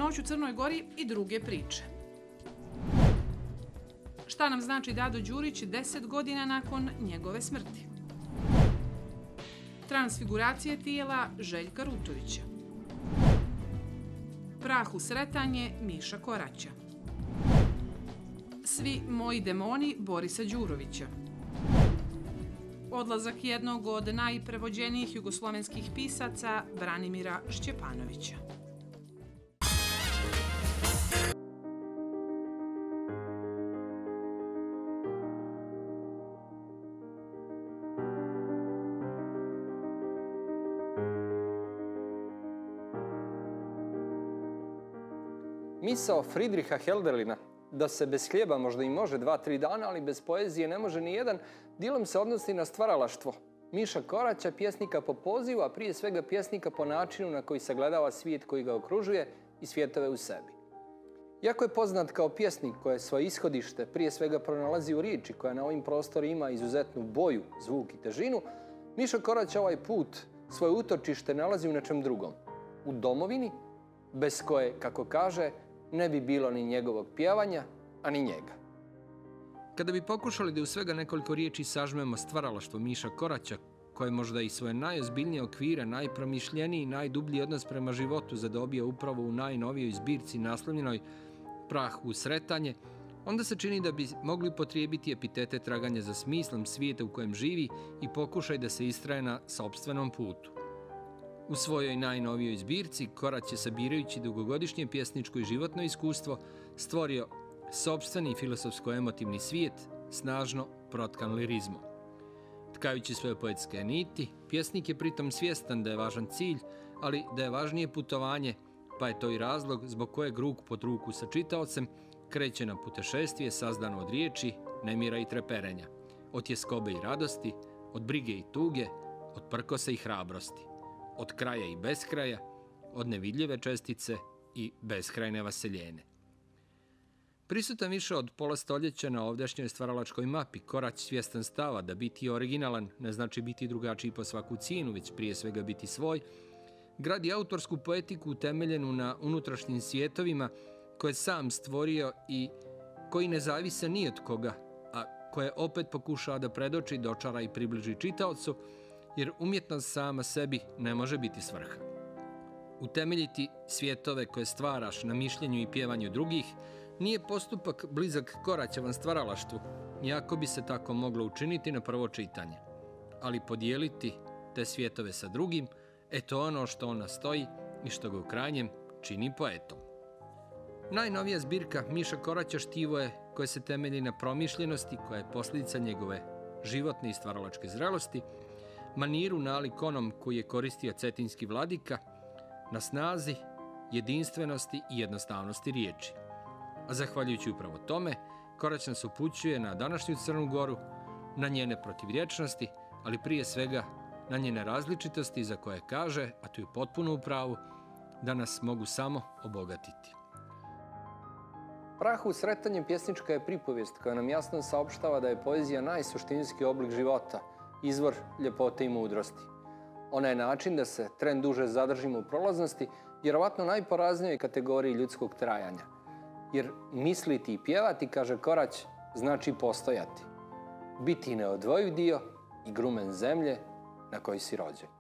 Noć u Crnoj Gori i druge priče. Šta nam znači Dado Đurić 10 godina nakon njegove smrti? Transfiguracije tijela Željka Rutovića. Prah u sretanje Miša Koraća. Svi moji demoni Borisa Đurovića. Odlazak jednog od najprevođenijih jugoslovenskih pisaca Branimira Šćepanovića. Misao Friedricha Hölderlina da se bez hljeba možda i može 2-3 dana, ali bez poezije ne može ni jedan, dijelom se odnosi na stvaralaštvo Miša Koraća, pjesnika po pozivu, a prije svega pjesnika po načinu na koji sagledava svijet koji ga okružuje i svjetove u sebi. Iako je poznat kao pjesnik koje svoje ishodište prije svega pronalazi u riječi koja na ovim prostorima ima izuzetnu boju, zvuk i težinu, Miša Korać ovaj put svoje utočište nalazi u nečem drugom. U domovini, bez koje, kako kaže, ne bi bilo ni njegovog pjevanja, a ni njega. Kada bi pokušali da u svega nekoliko riječi sažmemo stvaralaštvo Miša Koraća, koje možda i svoje najozbiljnije okvire, najpromišljeniji i najdublji odnos prema životu zadobije upravo u najnovijoj zbirci naslovljenoj Prah u sretanje, onda se čini da bi mogli upotrijebiti epitete traganja za smislom svijeta u kojem živi i pokušaj da se istraje na sopstvenom putu. U svojoj najnovijoj zbirci Korać je, sabirajući dugogodišnje pjesničko i životno iskustvo, stvorio sopstveni filozofsko-emotivni svijet, snažno protkan lirizmom. Tkajući svoje poetske niti, pjesnik je pritom svjestan da je važan cilj, ali da je važnije putovanje, pa je to i razlog zbog kojeg ruk pod ruku sa čitaocem kreće na putešestvije sazdano od riječi, nemira i treperenja, od tjeskobe i radosti, od brige i tuge, od prkose i hrabrosti, od kraja i beskraja, od nevidljive čestice i beskrajne vaseljene. Prisutan više od pola stoljeća na ovdašnjoj stvaralačkoj mapi, Korać svjestan stava da biti originalan ne znači biti drugačiji po svaku cijenu, već prije svega biti svoj, gradi autorsku poetiku utemeljenu na unutrašnjim svijetovima koje je sam stvorio i koji ne zavise ni od koga, a koje opet pokušava da predoči, dočara i približi čitaocu, jer umjetnost sama sebi ne može biti svrha. Utemeljiti svjetove koje stvaraš na mišljenju i pjevanju drugih nije postupak blizak Koraćevom stvaralaštvu, iako bi se tako moglo učiniti na prvo čitanje. Ali podijeliti te svjetove sa drugim, eto ono što on nastoji i što ga u krajnjem čini poetom. Najnovija zbirka Miša Koraća štivo je koje se temelji na promišljenosti, koja je posljedica njegove životne i stvaralačke zrelosti, maniru nalik onom koji je koristio cetinski vladika, na snazi, jedinstvenosti i jednostavnosti riječi. A zahvaljujući upravo tome, Korać nas upućuje na današnju Crnu Goru, na njene protivrječnosti, ali prije svega na njene različitosti za koje kaže, a tu je potpuno u pravu, da nas mogu samo obogatiti. Prah u sretanje pjesnička je pripovijest koja nam jasno saopštava da je poezija najsuštinski oblik života, izvor ljepote i mudrosti. Ona je način da se tren duže zadržimo u prolaznosti, vjerovatno najporaznijoj kategoriji ljudskog trajanja. Jer misliti i pjevati, kaže Korać, znači postojati. Biti neodvojiv dio i grumen zemlje na kojoj si rođen.